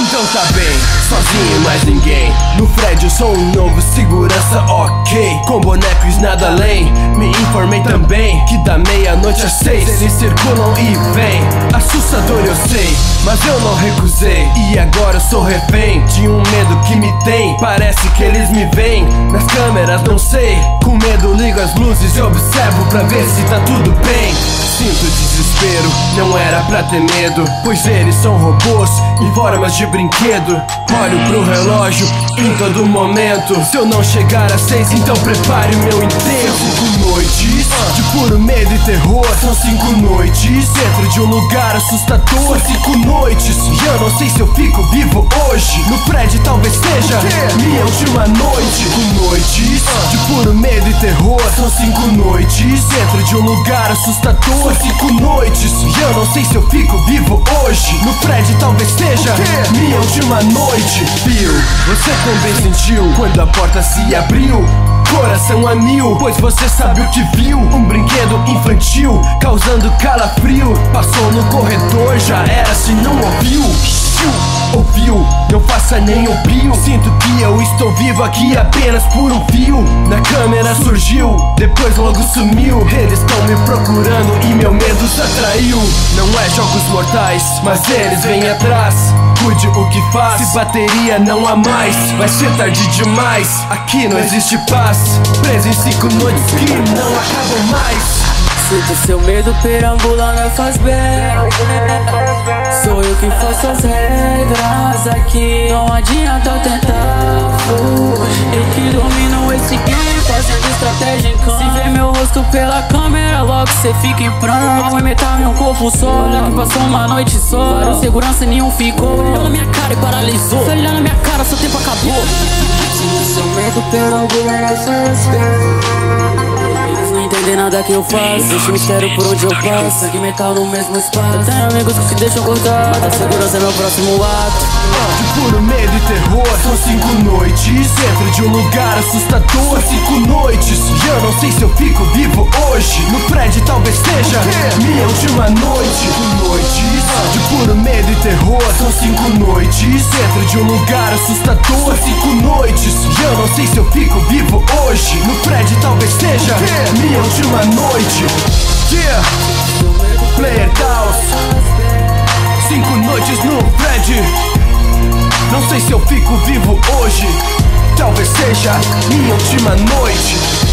Então tá bem, sozinho e mais ninguém. No Fred eu sou um novo segurança, ok. Com bonecos nada além. Me informei também que da meia-noite às 6 eles circulam e vêm. Assustador eu sei, mas eu não recusei. E agora eu sou refém de um medo que me tem. Parece que eles me veem nas câmeras, não sei. Com medo ligo as luzes e observo pra ver se tá tudo bem. Sinto desespero, não era pra ter medo, pois eles são robôs em formas de brinquedo. Olho pro relógio em todo momento. Se eu não chegar às 6, então prepare o meu enterro. 5 noites de puro medo e terror. São 5 noites dentro de um lugar assustador. 5 noites e eu não sei se eu fico vivo hoje. No prédio talvez seja minha última noite. 5 noites de puro medo e terror. São 5 noites dentro de um lugar assustador. 5 noites e eu não sei se eu fico vivo hoje. No prédio talvez seja minha última noite. Bill, você também sentiu quando a porta se abriu? Coração a mil, pois você sabe o que viu. Um brinquedo infantil causando calafrio. Passou no corredor, já era se não ouviu. Ouviu, não faça nem o pio. Sinto que eu estou vivo aqui apenas por um fio. Na câmera surgiu, depois logo sumiu. Eles estão me procurando e meu medo os atraiu. Não é jogos mortais, mas eles vêm atrás. Cuide o que faz, se bateria não há mais. Vai ser tarde demais, aqui não existe paz. Preso em 5 noites que não acabam mais. Sinto seu medo perambulando, faz bem. Sou eu que faço as regras aqui. Não adianta eu tentar fugir. Eu que domino esse game, fazendo estratégia em campo. Se vê meu rosto pela câmera, logo cê fica em pranto. Alma metal em um corpo só, olha que passou uma noite só. Vários segurança e nenhum ficou. Olhou na minha cara e paralisou. Foi olhando na minha cara, seu tempo acabou. Sinto seu medo perambulando, faz bem. Não entendem nada que eu faço, deixo mistério por onde eu passo. Sangue metal no mesmo espaço. Tenho amigos que se deixam cortar, a segurança é meu próximo ato. De puro medo e terror. São 5 noites dentro de um lugar assustador. 5 noites e eu não sei se eu fico vivo hoje. No prédio talvez seja minha última noite. 5 noites de puro medo e terror. São 5 noites dentro de um lugar assustador. 5 noites e eu não sei se eu fico vivo hoje. No prédio talvez seja minha última noite. Player Taos. 5 noites no prédio. Não sei se eu fico vivo hoje. Talvez seja minha última noite.